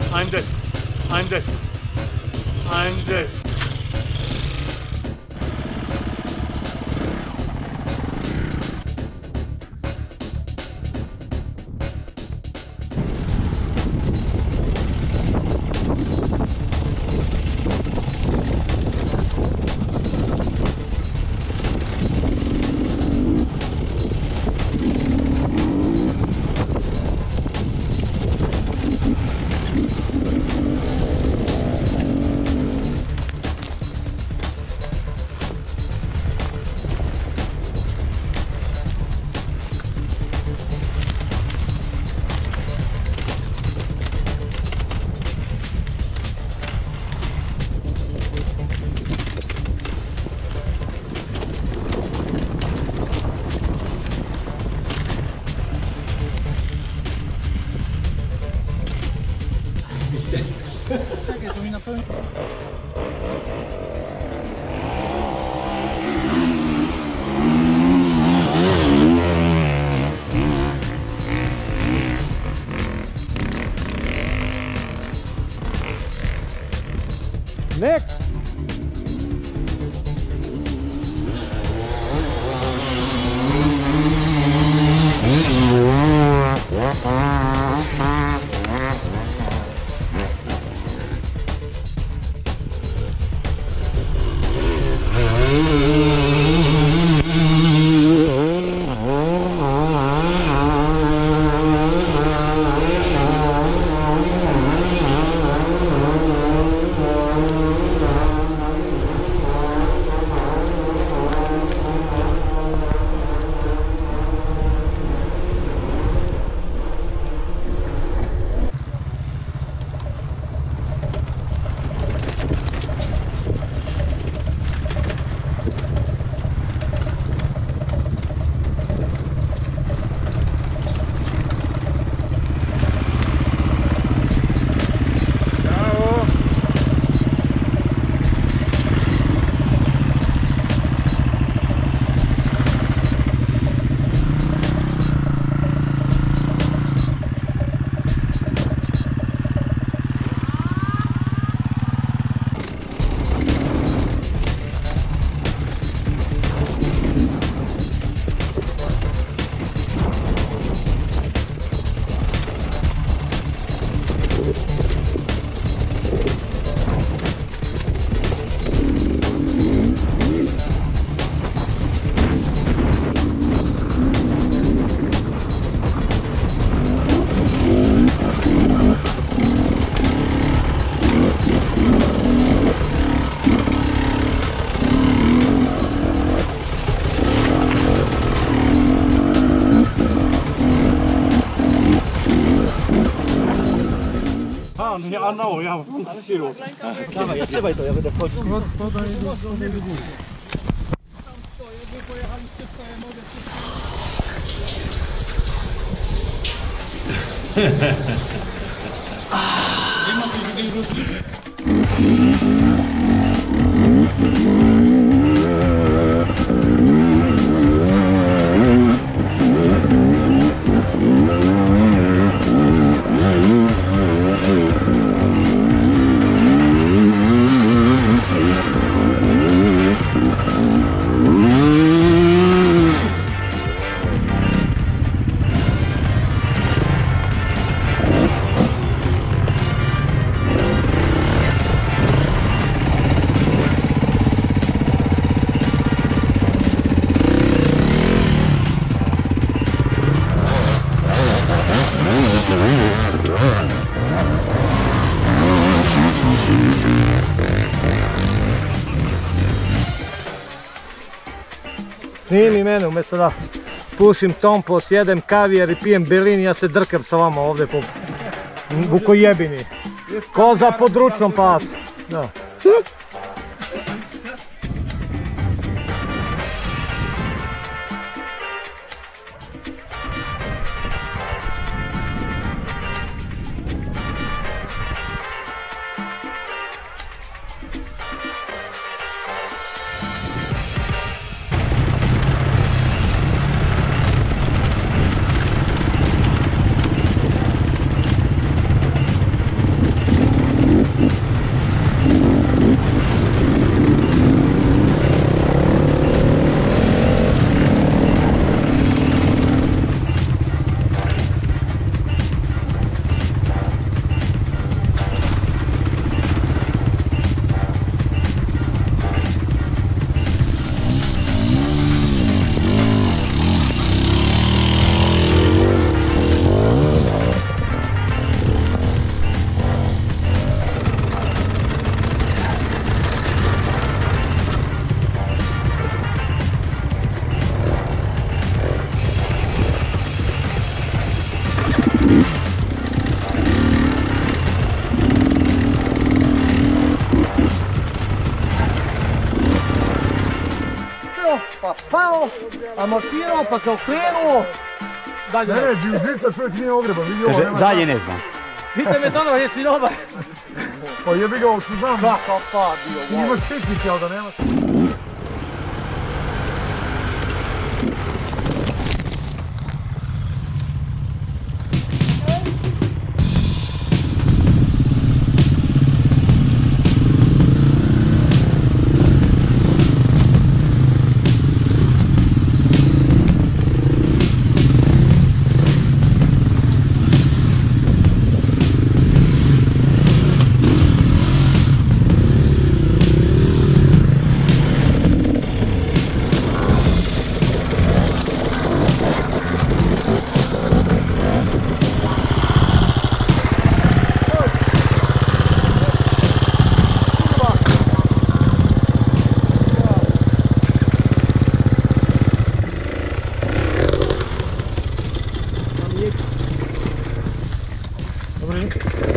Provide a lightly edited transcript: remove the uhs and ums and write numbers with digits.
I'm dead. I'm dead. I'm dead. Czekaj, to mi na pewno... Next! Ja no, ja mam siłę. Dawaj, trzymaj to, ja będę wchodził. Nie ma tej drugiej rzuki. Snimi mene, umjesto da pušim tompos, jedem kavijer i pijem Berlin, ja se drkam sa vama ovdje po vukojebini. Ko za područnom pasu. Da. Pa pao, amortirao, pa se okrenuo. Dalje Ne, žica čovjek nije ogreban, vidi ovo nema. Dalje ne znam. Vidite me Donova, jesi dobar? Pa jebi ga ovdje znam. Kakav pad bio, wow. Imaš tehnike, ali da nemaš. Dobry.